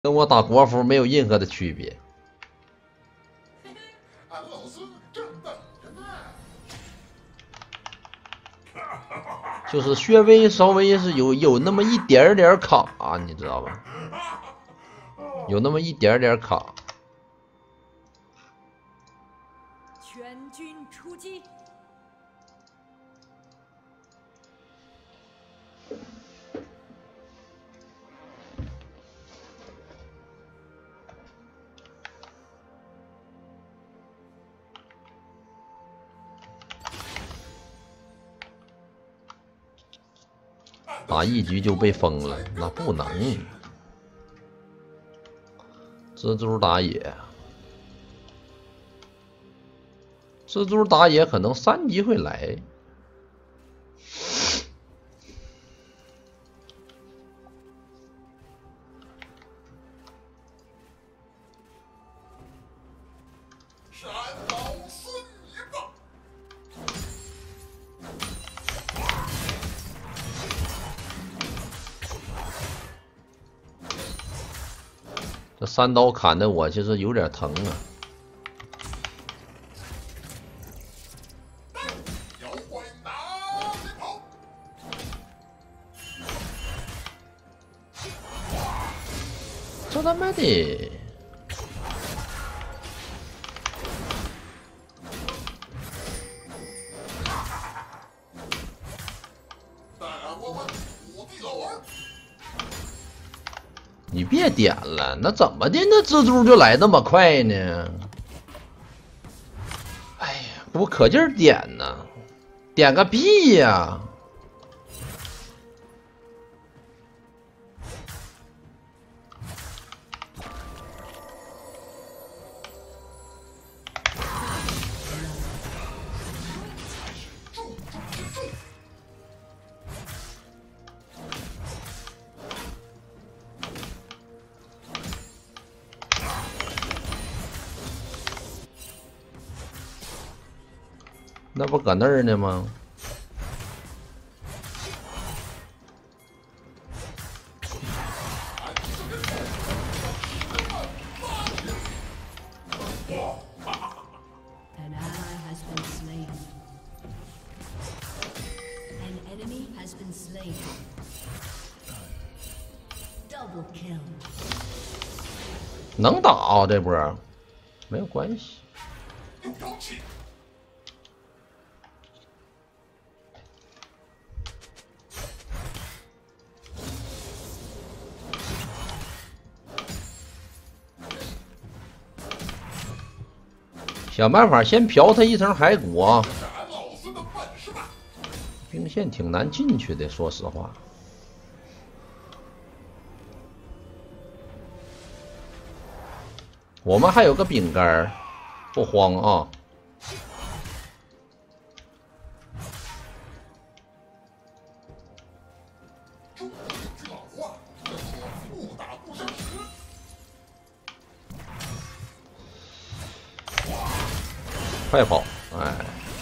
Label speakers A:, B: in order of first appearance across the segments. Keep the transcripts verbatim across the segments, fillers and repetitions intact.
A: 跟我打国服没有任何的区别。
B: 俺老孙正等着呢。
A: 就是薛微稍微是有有那么一点点卡，你知道吧？有那么一点点卡。
C: 全军出击！
A: 打一局就被封了，那不能。蜘蛛打野，蜘蛛打野可能三级会来。
B: 闪老孙一棒！
A: 这三刀砍的我其实有点疼啊。
B: 妖怪哪里跑？
A: 这他妈的！
B: 带俺过问土地老王。
A: 你别点了，那怎么的？那蜘蛛就来那么快呢？哎呀，我可劲儿点呢，点个屁呀！那不搁那儿呢吗？能打啊，这波没有关系。想办法先嫖他一层骸骨啊！兵线挺难进去的，说实话。我们还有个饼干儿，不慌啊！快跑！哎，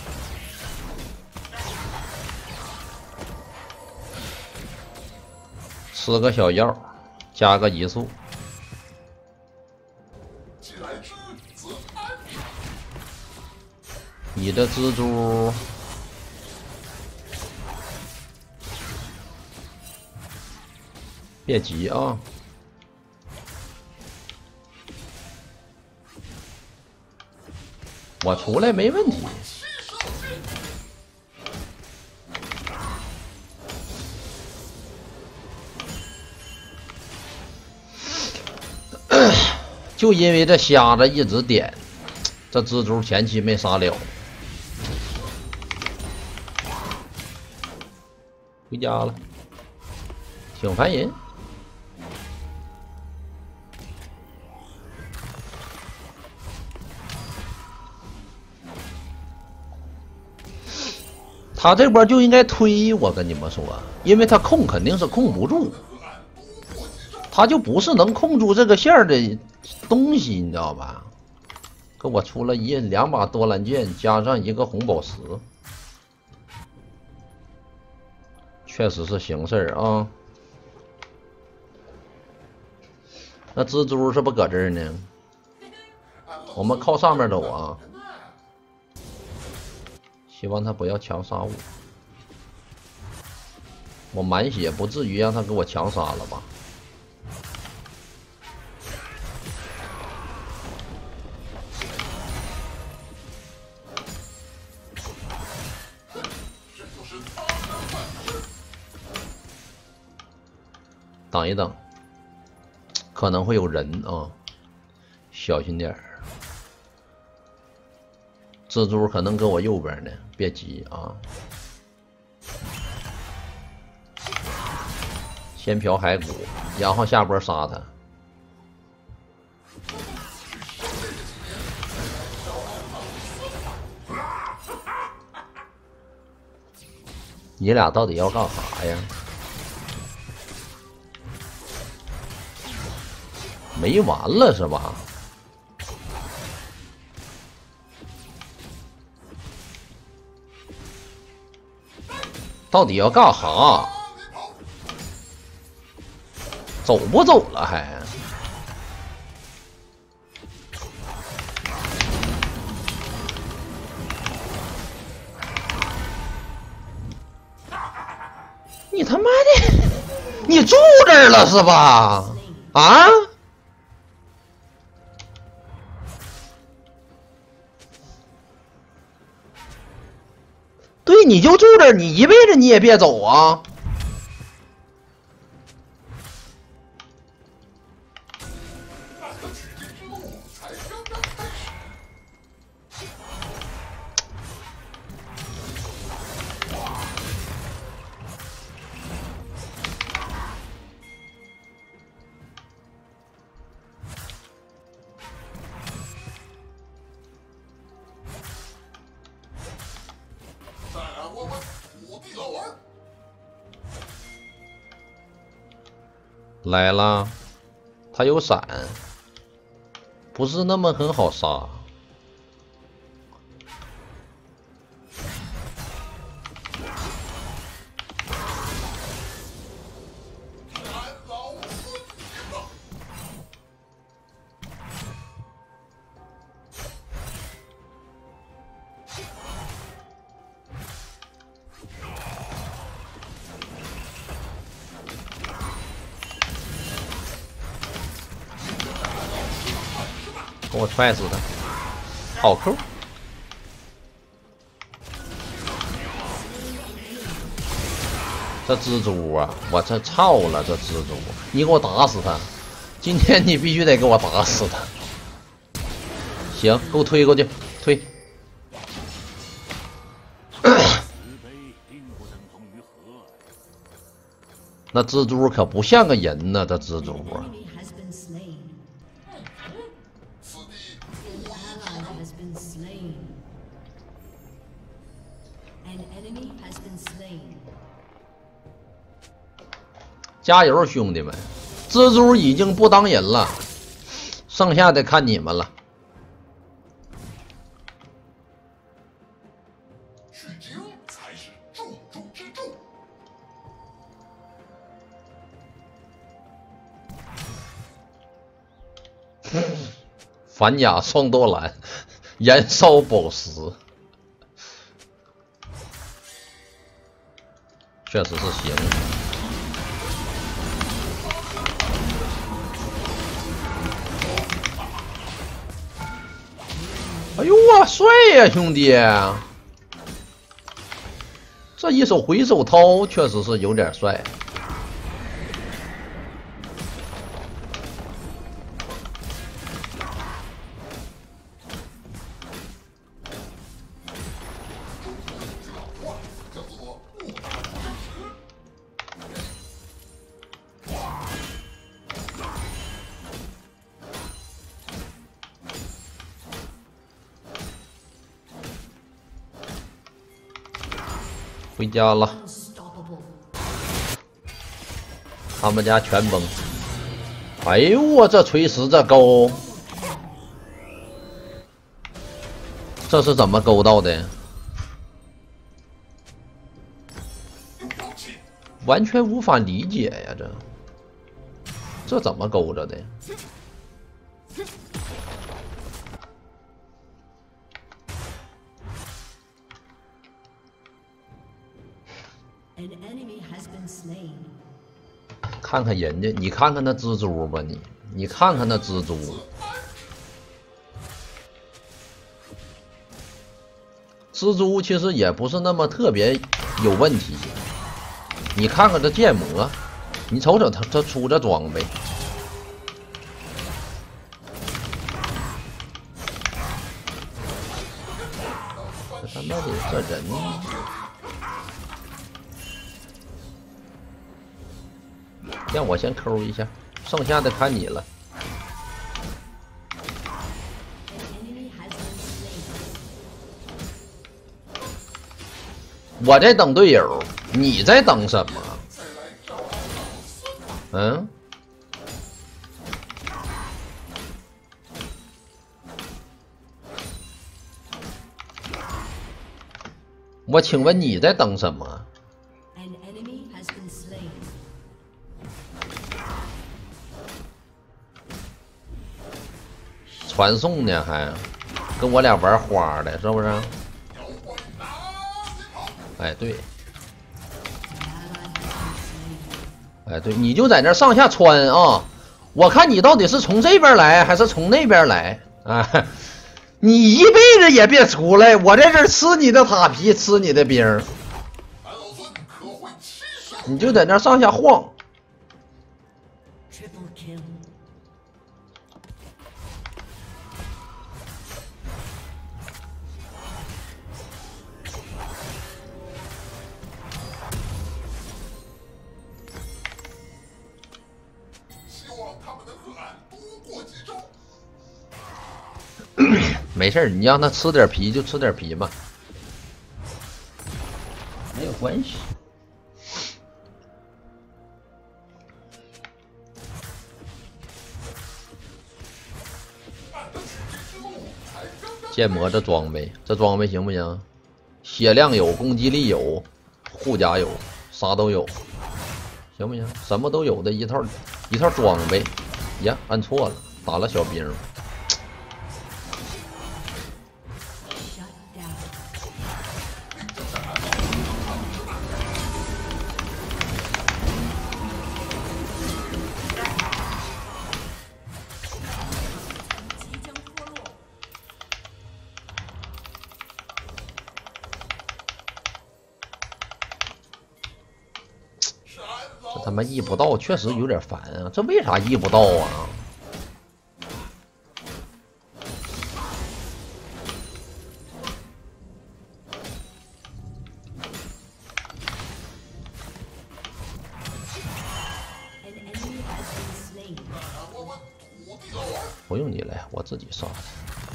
A: 吃个小药，加个移速。你的蜘蛛别急啊！我出来没问题。就因为这瞎子一直点，这蜘蛛前期没杀了。回家了，挺烦人。他这波就应该推，我跟你们说，因为他控肯定是控不住，他就不是能控住这个线的东西，你知道吧？给我出了一两把多兰剑，加上一个红宝石，确实是行事儿啊。 那蜘蛛是不搁这儿呢？我们靠上面走啊！希望他不要强杀我。我满血不至于让他给我强杀了吧？等一等，可能会有人啊，小心点儿。蜘蛛可能搁我右边呢，别急啊。先嫖骸骨，然后下波杀他。你俩到底要干啥呀？没完了是吧？到底要干啥？走不走了还？你他妈的，你住这儿了是吧？啊？对，你就住这儿，你一辈子你也别走啊！来了，他有闪，不是那么很好杀。给我踹死他！好扣！这蜘蛛啊，我这操了！这蜘蛛，你给我打死他！今天你必须得给我打死他！行，给我推过去，推！那蜘蛛可不像个人呢，这蜘蛛啊！加油，兄弟们！蜘蛛已经不当人了，剩下的看你们了。
B: 取经才是重中之重。
A: 反甲双多兰，燃烧宝石，确实是行。哎呦哇，帅呀，兄弟！这一手回手掏确实是有点帅。回家了，他们家全崩。哎呦我这锤石这勾，这是怎么勾到的？完全无法理解呀！这这怎么勾着的？ 看看人家，你看看那蜘蛛吧，你你看看那蜘蛛，蜘蛛其实也不是那么特别有问题。你看看这剑魔，你瞅瞅他他出这装备，这他妈的这人。 让我先抠一下，剩下的看你了。我在等队友，你在等什么？嗯？我请问你在等什么？ 传送呢，还跟我俩玩花的，是不是？哎，对，哎，对，你就在那上下穿啊！我看你到底是从这边来还是从那边来啊？你一辈子也别出来，我在这吃你的塔皮，吃你的兵，你就在那上下晃。 没事，你让他吃点皮就吃点皮吧，没有关系。剑魔这装备，这装备行不行？血量有，攻击力有，护甲有，啥都有，行不行？什么都有的一套一套装备。呀，按错了，打了小兵。 这他妈移不到，确实有点烦啊！这为啥移不到啊？不用你来，我自己杀他。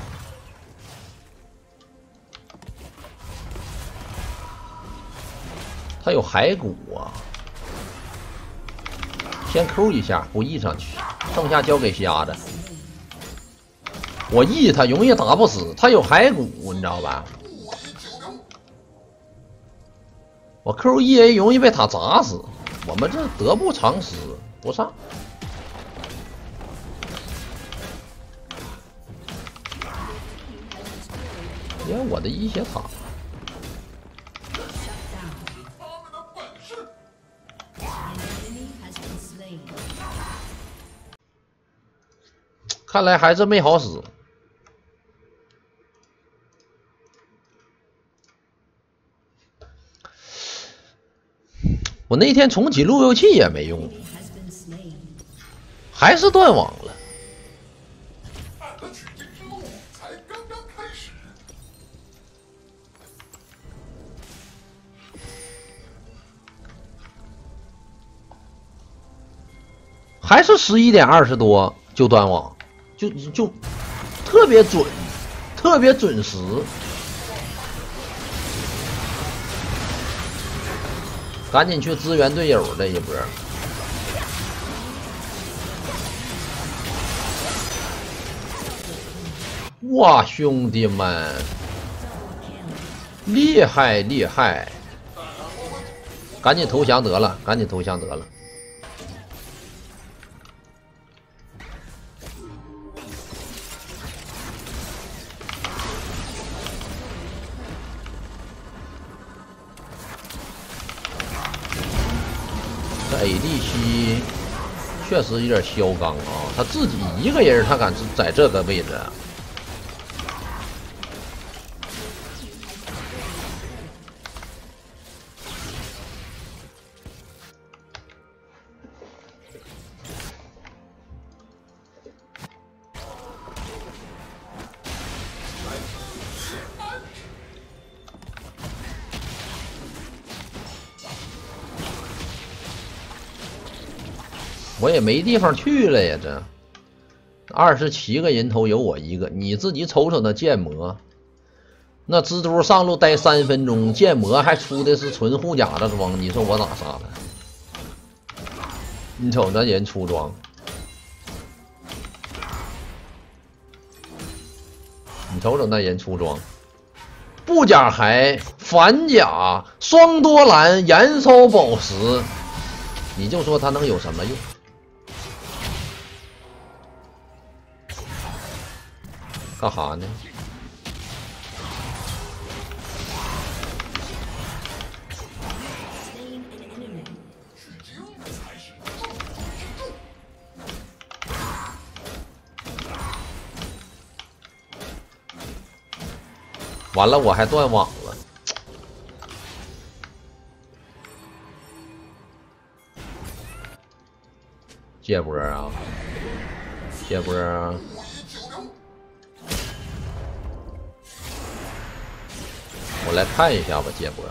A: 他有骸骨啊！ 先抠一下，不 E 上去，剩下交给瞎子。我 E 他容易打不死，他有骸骨，你知道吧？我 Q E A 容易被他砸死，我们这得不偿失，不上。因为我的一血塔。 看来还是没好使。我那天重启路由器也没用，还是断网了。还是十一点二十多就断网。 就就特别准，特别准时。赶紧去支援队友这一波。哇，兄弟们，厉害厉害！赶紧投降得了，赶紧投降得了。 A D C 确实有点嚣张啊！他自己一个人，他敢在这个位置。我也没地方去了呀，这二十七个人头有我一个，你自己瞅瞅那剑魔，那蜘蛛上路待三分钟，剑魔还出的是纯护甲的装，你说我咋杀他？你瞅那人出装，你瞅瞅那人出装，布甲骸、反甲、双多兰、燃烧宝石，你就说他能有什么用？干哈呢？完了，我还断网了。借波啊！借波啊！我来看一下吧，借波，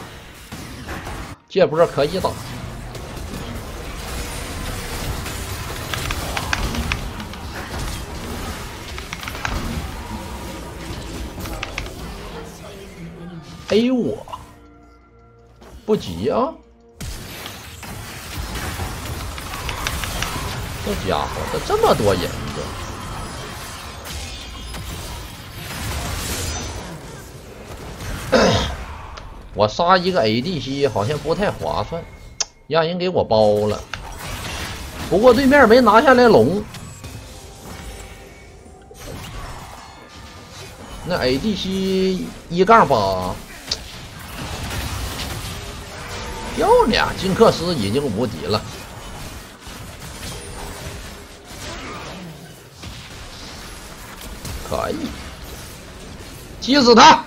A: 借波可以打。A 我不急啊！这家伙，这这么多人的。我杀一个 A D C 好像不太划算，让人给我包了。不过对面没拿下来龙，那 A D C 一杠八，漂亮！金克斯已经无敌了，可以击死他。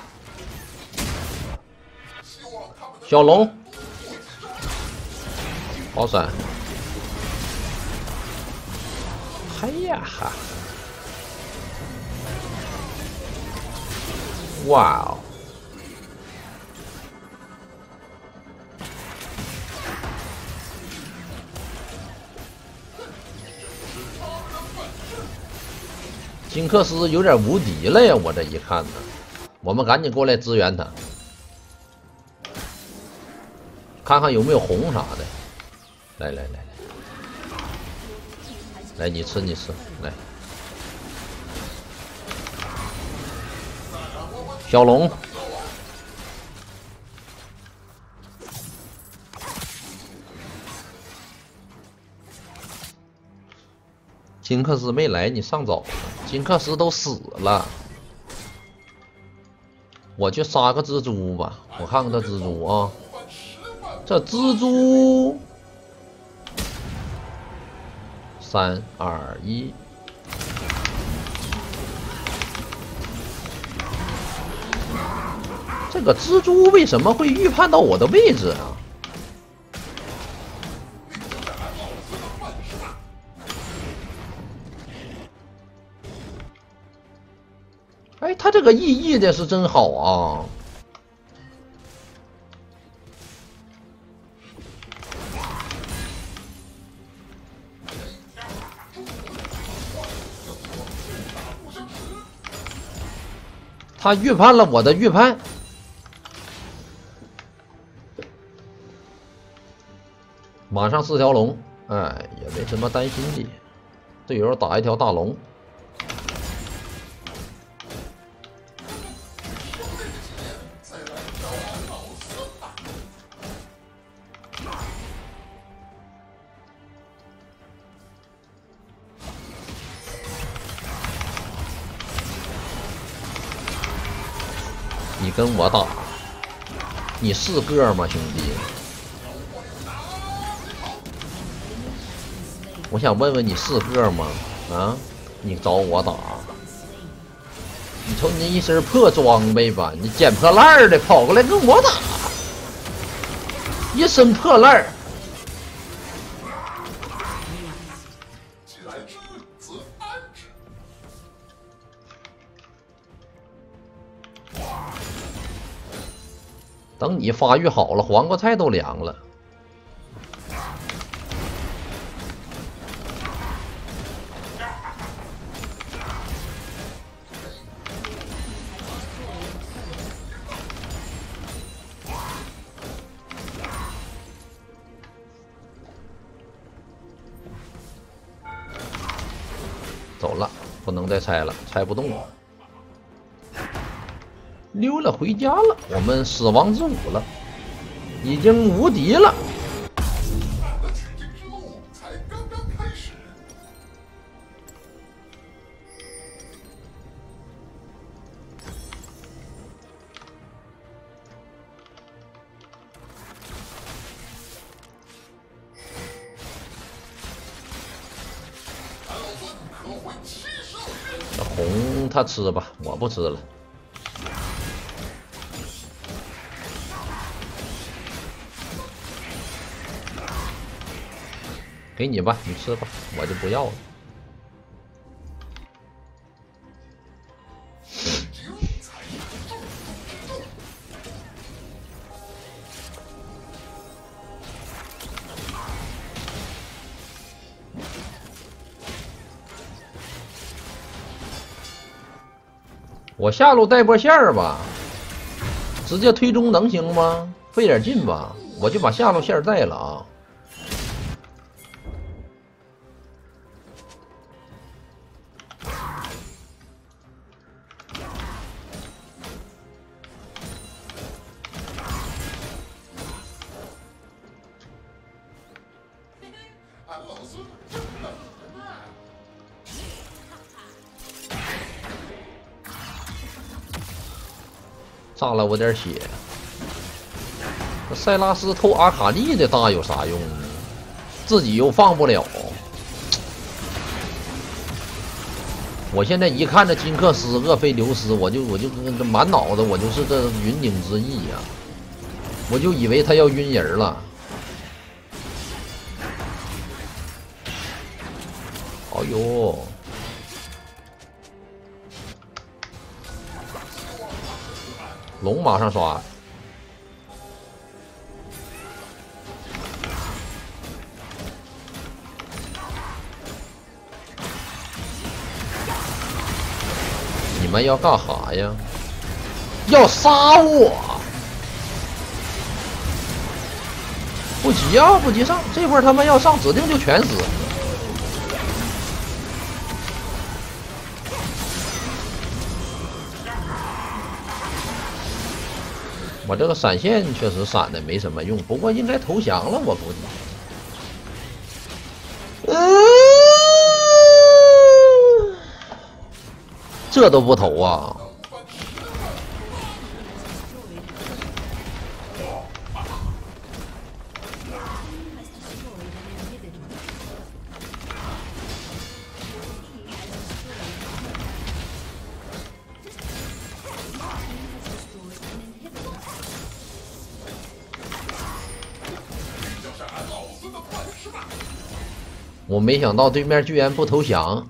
A: 小龙，好闪！哎呀哈！哇哦！金克斯有点无敌了呀！我这一看呢，我们赶紧过来支援他。看看有没有红啥的，来来来来，来你吃你吃，来，小龙，金克斯没来，你上早了，金克斯都死了，我去杀个蜘蛛吧，我看看这蜘蛛啊。这蜘蛛，三二一，这个蜘蛛为什么会预判到我的位置啊？哎，他这个意义的是真好啊！他预判了我的预判，马上四条龙，哎，也没什么担心的。队友打一条大龙，你跟我打，你是个吗，兄弟？ 我想问问你是个吗？啊，你找我打？你瞅你那一身破装备吧，你捡破烂儿的跑过来跟我打，一身破烂儿。
B: 既来之，则安之。
A: 等你发育好了，黄瓜菜都凉了。走了，不能再拆了，拆不动了。溜了回家了，我们死亡之舞了，已经无敌了。
B: 俺的取经之路才刚刚开始。俺老孙可会七十二变。
A: 这红他吃吧，我不吃了。给你吧，你吃吧，我就不要了。我下路带波线儿吧，直接推中能行吗？费点劲吧，我就把下路线带了啊。
B: 俺老孙真能耐。
A: 炸了我点血。那塞拉斯偷阿卡丽的大有啥用呢？自己又放不了。我现在一看这金克斯、厄斐琉斯，我就我就这满脑子我就是个云顶之意呀、啊，我就以为他要晕人了。哎呦！龙马上刷。你们要干哈呀？要杀我！不急啊，不急上，这波他们要上，指定就全死。我这个闪现确实闪的没什么用，不过应该投降了，我估计。嗯，这都不投啊！我没想到对面居然不投降，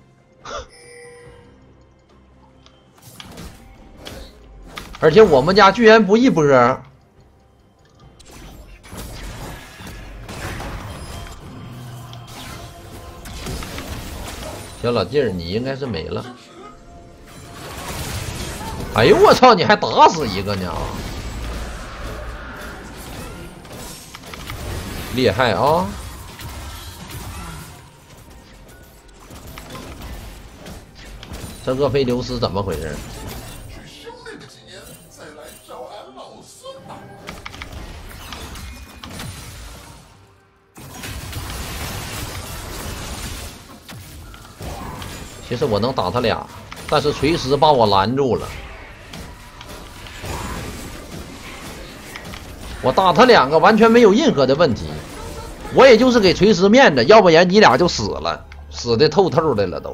A: 而且我们家居然不一波。小老弟儿，你应该是没了。哎呦我操！你还打死一个呢！厉害啊！这厄斐琉斯怎么回事？
B: 去修炼个几年，再来找俺老孙吧。
A: 其实我能打他俩，但是锤石把我拦住了。我打他两个完全没有任何的问题。 我也就是给锤石面子，要不然你俩就死了，死的透透的了都。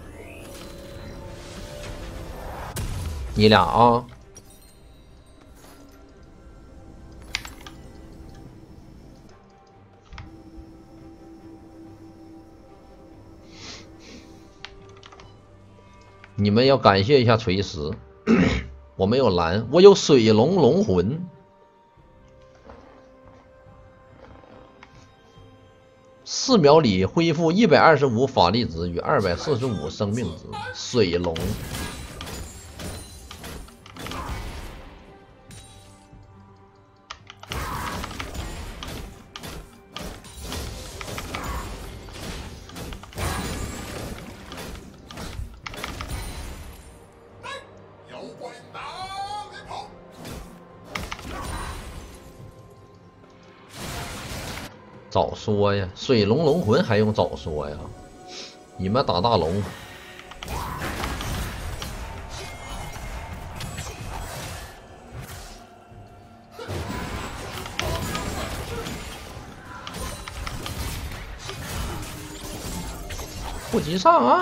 A: 你俩啊，你们要感谢一下锤石。我没有蓝，我有水龙龙魂。四秒里恢复一百二十五法力值与二百四十五生命值。水龙。早说呀！水龙龙魂还用早说呀？你们打大龙，不急上啊！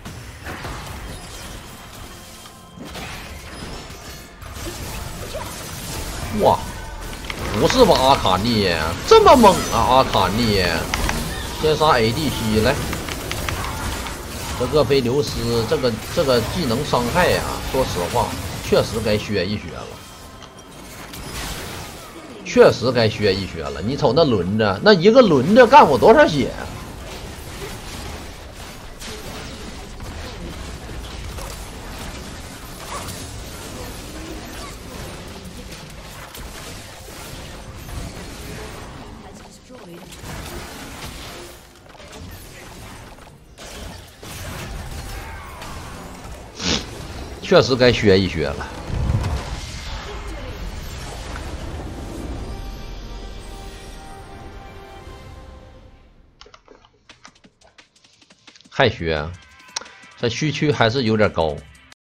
A: 哇！不是吧，阿卡丽这么猛啊！阿卡丽，先杀 A D C 来，这个非流失，这个这个技能伤害呀、啊，说实话，确实该削一削了，确实该削一削了。你瞅那轮子，那一个轮子干我多少血、啊？确实该削一削了，还削，这区区还是有点高。